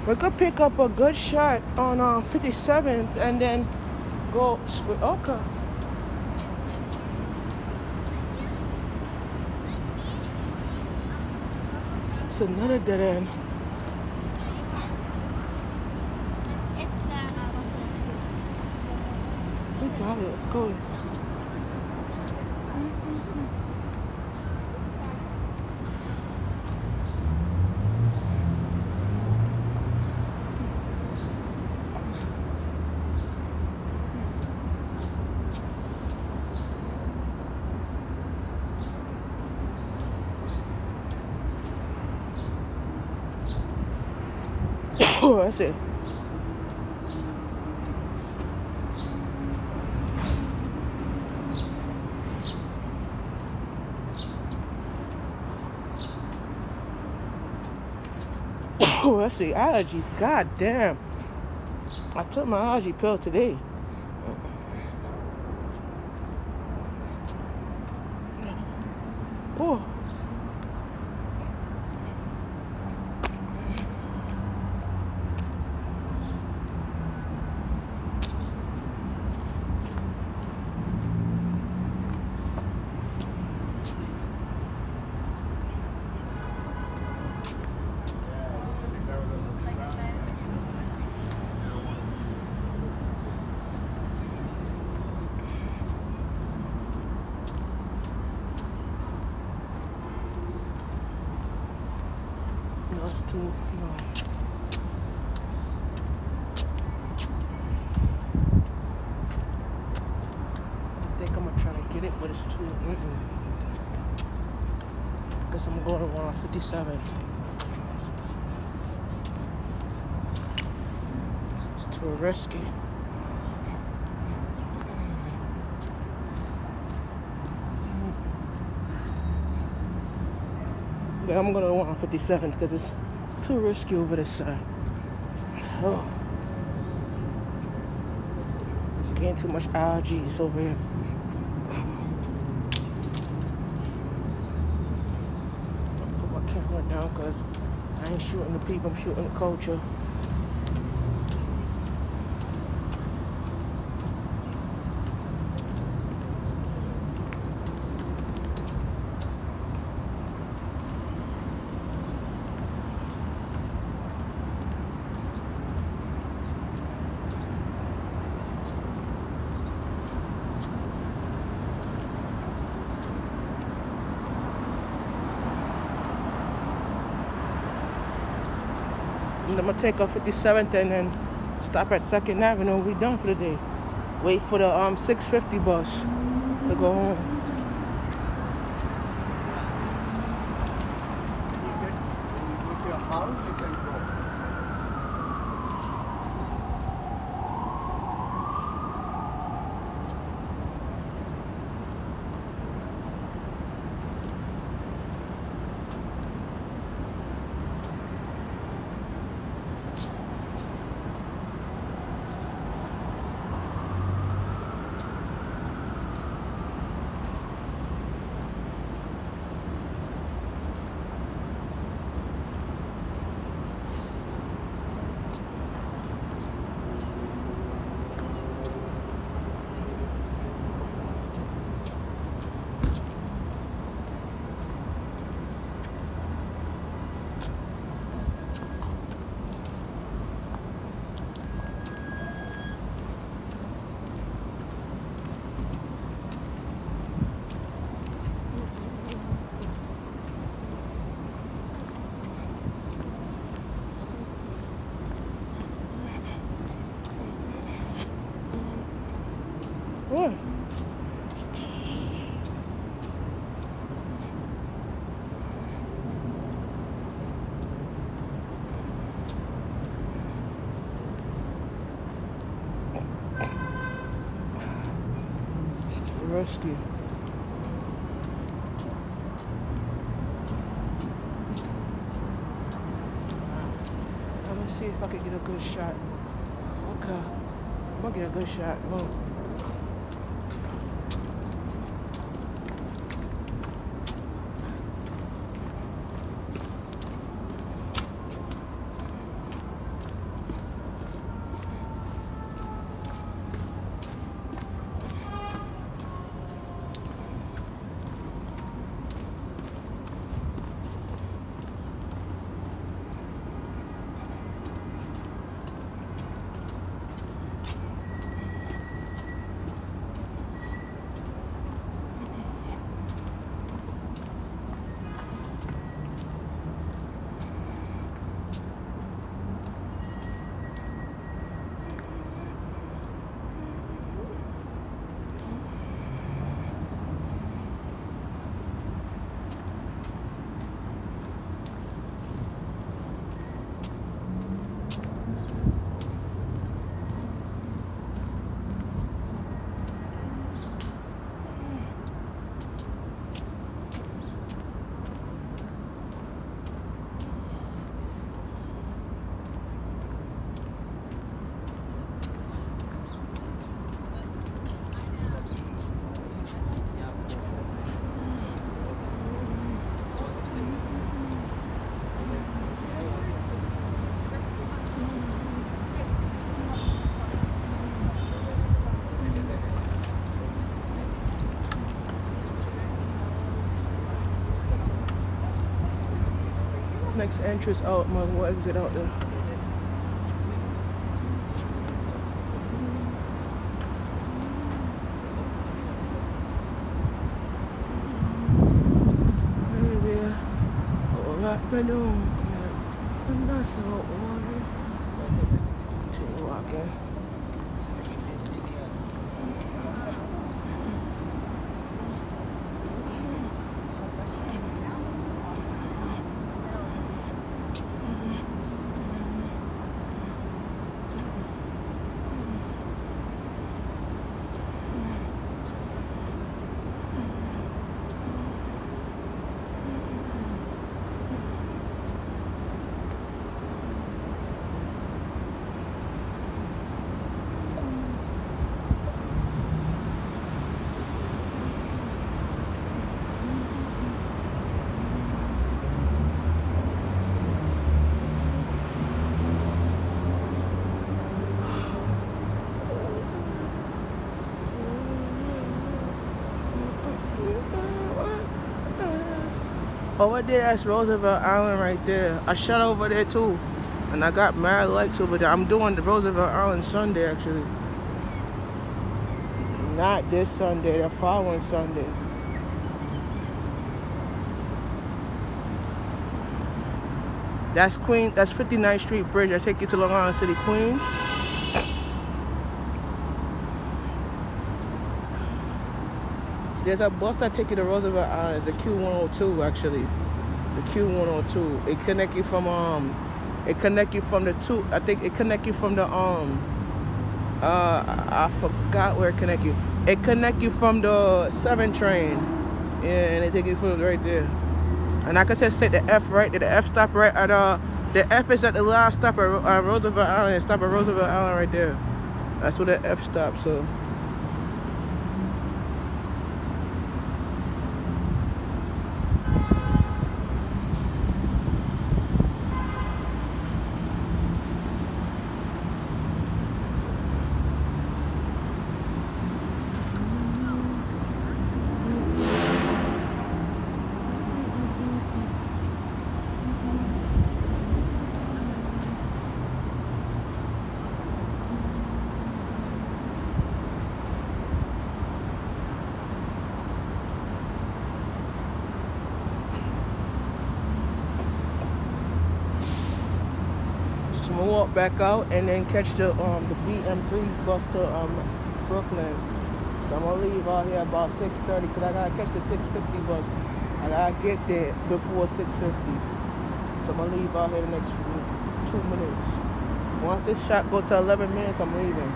We could pick up a good shot on 57th and then go split. Okay. It's another dead end. We got it. Let's go. Oh, that's it. Oh, that's the allergies. God damn. I took my allergy pill today. Oh. No, it's too, no. I think I'm gonna try to get it, but it's too, Guess I'm going to 157. It's too risky. But I'm going to 157 because it's too risky over this side. Oh. It's getting too much allergies over here. Put my camera down because I ain't shooting the people, I'm shooting the culture. And I'm gonna take off 57th and then stop at 2nd Avenue. We done for the day. Wait for the 6:50 bus to go home. What? It's too risky. Let me see if I can get a good shot. Okay. I'm gonna get a good shot. Whoa. Next entrance out, man. We'll exit out there. Maybe me down. And that's all water. She walking. Over there, that's Roosevelt Island right there. I shot over there too. And I got mad likes over there. I'm doing the Roosevelt Island Sunday actually. Not this Sunday, the following Sunday. That's Queen, that's 59th Street Bridge. I take you to Long Island City, Queens. There's a bus that takes you to Roosevelt Island. It's the Q102 actually. The Q102. It connect you from the two. I think it connect you from the I forgot where it connect you. It connect you from the 7 train. Yeah, and it take you from right there. And I could just say the F right there. The F stop right at the F is at the last stop at Roosevelt Island. Stop at Roosevelt Island right there. That's where the F stops. So. So I'm gonna walk back out and then catch the BM3 bus to Brooklyn. So I'm gonna leave out here about 6:30 because I gotta catch the 6:50 bus. I gotta get there before 6:50. So I'm gonna leave out here the next 2 minutes. Once this shot goes to 11 minutes, I'm leaving.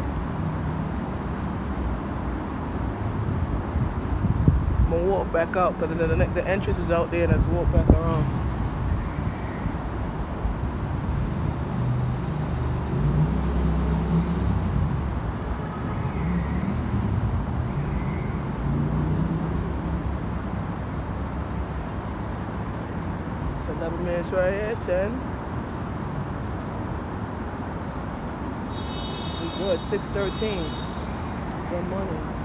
I'm gonna walk back out because the entrance is out there and let's walk back around. So 11 minutes right here, 10. We good, 6:13. Good money.